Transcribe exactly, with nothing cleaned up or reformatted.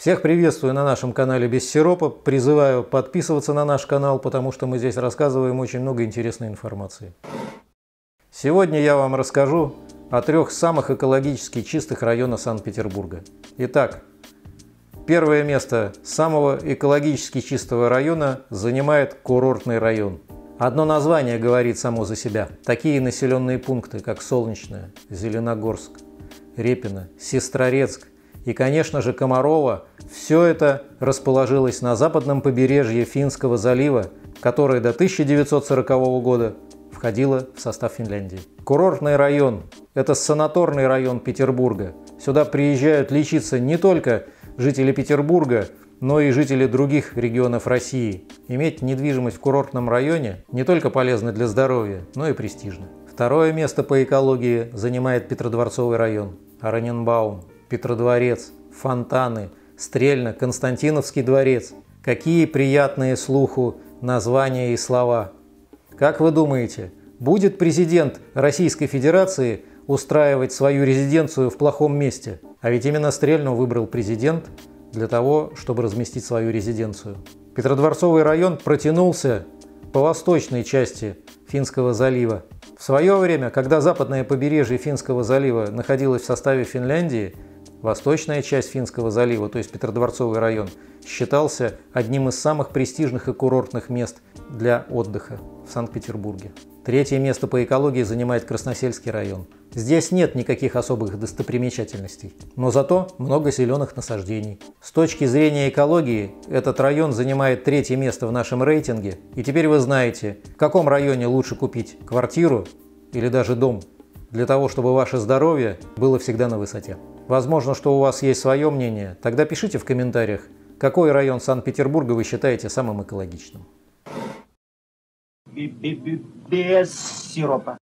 Всех приветствую на нашем канале Без Сиропа. Призываю подписываться на наш канал, потому что мы здесь рассказываем очень много интересной информации. Сегодня я вам расскажу о трех самых экологически чистых районах Санкт-Петербурга. Итак, первое место самого экологически чистого района занимает курортный район. Одно название говорит само за себя. Такие населенные пункты, как Солнечное, Зеленогорск, Репино, Сестрорецк и, конечно же, Комарово, все это расположилось на западном побережье Финского залива, которое до тысяча девятьсот сорокового года входило в состав Финляндии. Курортный район – это санаторный район Петербурга. Сюда приезжают лечиться не только жители Петербурга, но и жители других регионов России. Иметь недвижимость в курортном районе не только полезно для здоровья, но и престижно. Второе место по экологии занимает Петродворцовый район. Ораниенбаум, Петродворец, Фонтаны, Стрельно, Константиновский дворец. Какие приятные слуху названия и слова. Как вы думаете, будет президент Российской Федерации устраивать свою резиденцию в плохом месте? А ведь именно Стрельну выбрал президент для того, чтобы разместить свою резиденцию. Петродворцовый район протянулся по восточной части Финского залива. В свое время, когда западное побережье Финского залива находилось в составе Финляндии, восточная часть Финского залива, то есть Петродворцовый район, считался одним из самых престижных и курортных мест для отдыха в Санкт-Петербурге. Третье место по экологии занимает Красносельский район. Здесь нет никаких особых достопримечательностей, но зато много зеленых насаждений. С точки зрения экологии, этот район занимает третье место в нашем рейтинге. И теперь вы знаете, в каком районе лучше купить квартиру или даже дом, для того, чтобы ваше здоровье было всегда на высоте. Возможно, что у вас есть свое мнение, тогда пишите в комментариях, какой район Санкт-Петербурга вы считаете самым экологичным. Без сиропа.